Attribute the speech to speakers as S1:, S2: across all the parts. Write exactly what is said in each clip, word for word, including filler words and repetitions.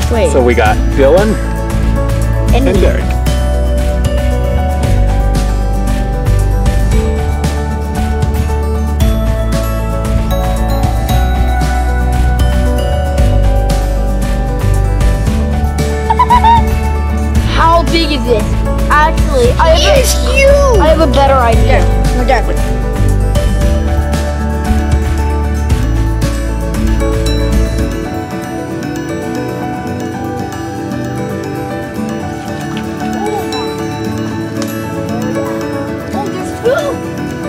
S1: Wait.
S2: So we got Dylan
S1: and,
S2: and Derek.
S1: How big is this? Actually, I have,
S3: It is huge!
S1: I have a better idea.
S3: No, definitely.
S1: Oh, there's two!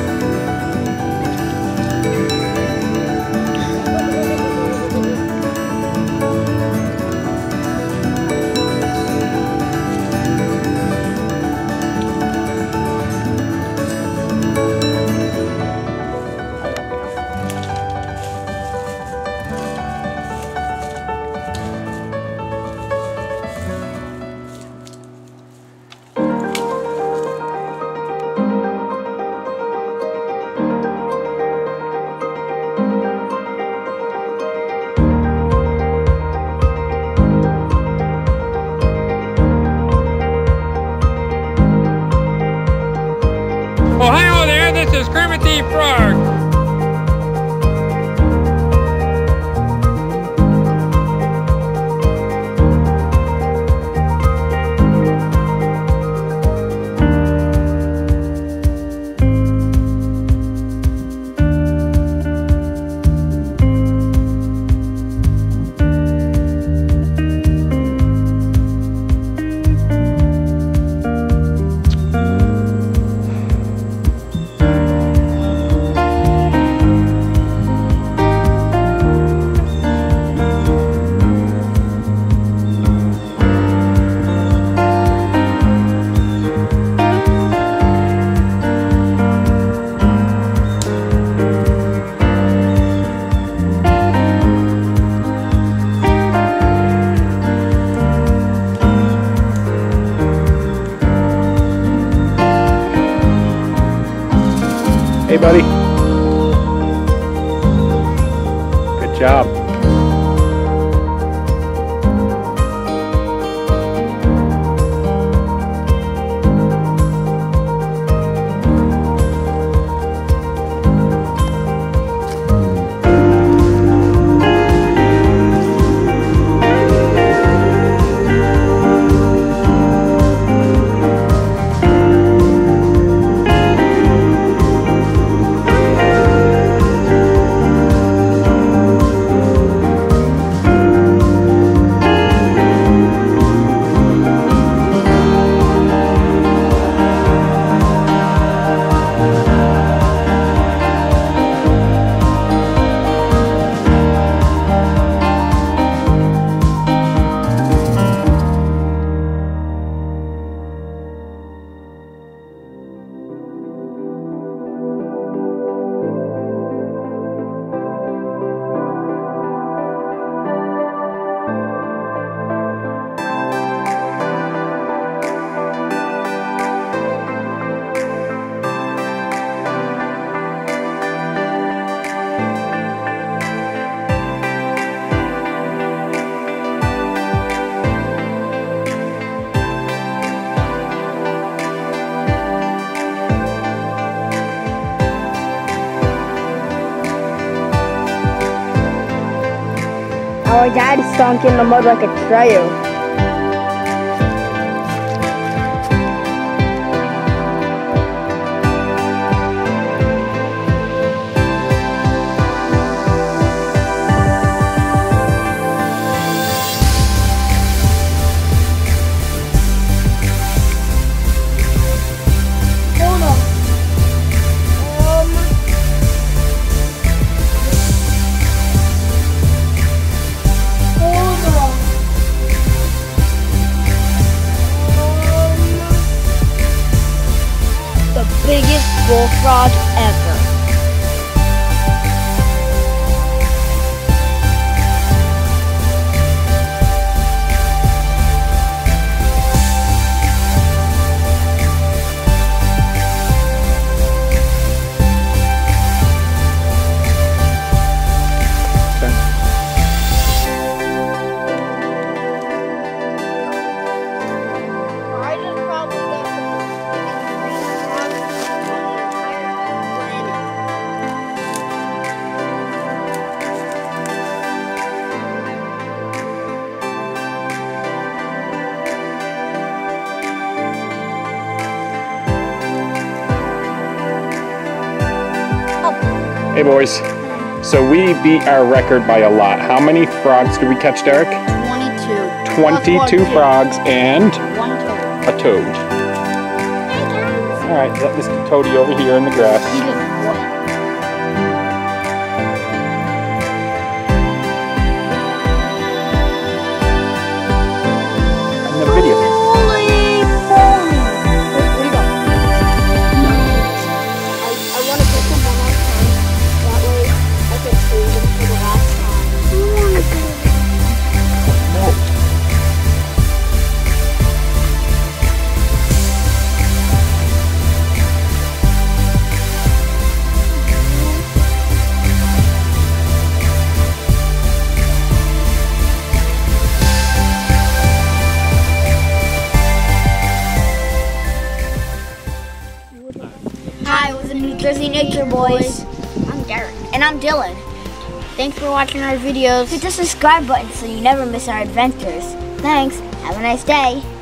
S4: Ohio there, this is Kermit the Frog.
S2: Hey, buddy. Good job.
S3: Our dad stunk in the mud like a trail.
S1: Hold on. Um, hold on. Um, the biggest bullfrog ever.
S2: Hey boys. So we beat our record by a lot. How many frogs did we catch, Derek?
S1: twenty-two.
S2: twenty-two
S1: Plus
S2: frogs and
S1: One toad.
S2: a toad. All right, let Mister Toady over here in the grass.
S1: He just what?
S2: In the video.
S1: Holy moly! Where do you go? I, I want to pick him one more time. That way I can save him for the last time.
S2: No.
S1: Hi, we're the New Jersey Nature Boys. I'm Derek. And I'm Dylan. Thanks for watching our videos. Hit the subscribe button so you never miss our adventures. Thanks. Have a nice day.